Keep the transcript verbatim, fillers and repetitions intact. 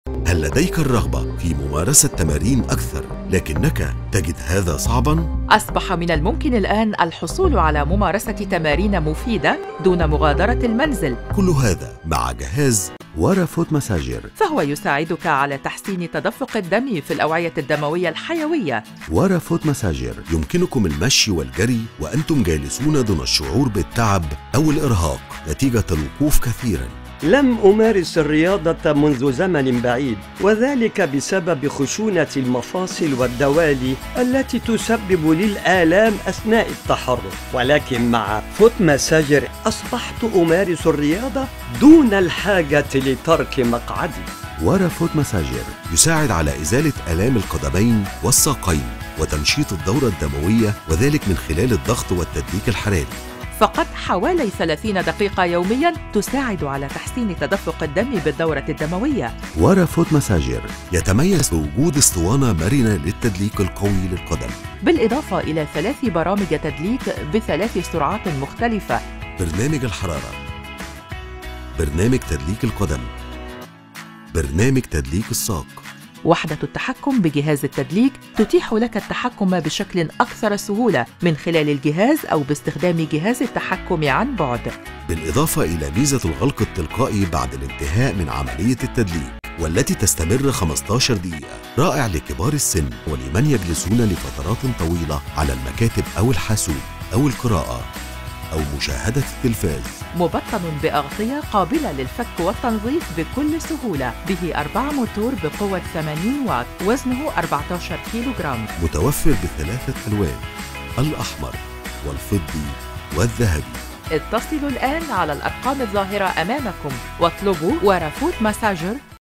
هل لديك الرغبة في ممارسة تمارين أكثر لكنك تجد هذا صعباً؟ أصبح من الممكن الآن الحصول على ممارسة تمارين مفيدة دون مغادرة المنزل. كل هذا مع جهاز ورا فوت مساجر، فهو يساعدك على تحسين تدفق الدم في الأوعية الدموية الحيوية. ورا فوت مساجر يمكنكم المشي والجري وأنتم جالسون دون الشعور بالتعب أو الإرهاق نتيجة الوقوف كثيراً. لم أمارس الرياضة منذ زمن بعيد، وذلك بسبب خشونة المفاصل والدوالي التي تسبب لي الآلام أثناء التحرك، ولكن مع فوت مساجر أصبحت أمارس الرياضة دون الحاجة لترك مقعدي. ورا فوت مساجر يساعد على إزالة آلام القدمين والساقين وتنشيط الدورة الدموية، وذلك من خلال الضغط والتدليك الحراري. فقط حوالي ثلاثين دقيقة يومياً تساعد على تحسين تدفق الدم بالدورة الدموية. ورا فوت مساجر يتميز بوجود اسطوانة مرنة للتدليك القوي للقدم، بالإضافة إلى ثلاث برامج تدليك بثلاث سرعات مختلفة: برنامج الحرارة، برنامج تدليك القدم، برنامج تدليك الساق. وحدة التحكم بجهاز التدليك تتيح لك التحكم بشكل أكثر سهولة من خلال الجهاز أو باستخدام جهاز التحكم عن بعد، بالإضافة إلى ميزة الغلق التلقائي بعد الانتهاء من عملية التدليك والتي تستمر خمسة عشر دقيقة، رائع لكبار السن ولمن يجلسون لفترات طويلة على المكاتب أو الحاسوب أو القراءة أو مشاهدة التلفاز. مبطن بأغطية قابلة للفك والتنظيف بكل سهولة، به أربعة موتور بقوة ثمانين واط، وزنه أربعة عشر كيلوغرام. متوفر بثلاثة ألوان: الأحمر والفضي والذهبي. اتصلوا الآن على الأرقام الظاهرة أمامكم واطلبوا ورا فوت مساجر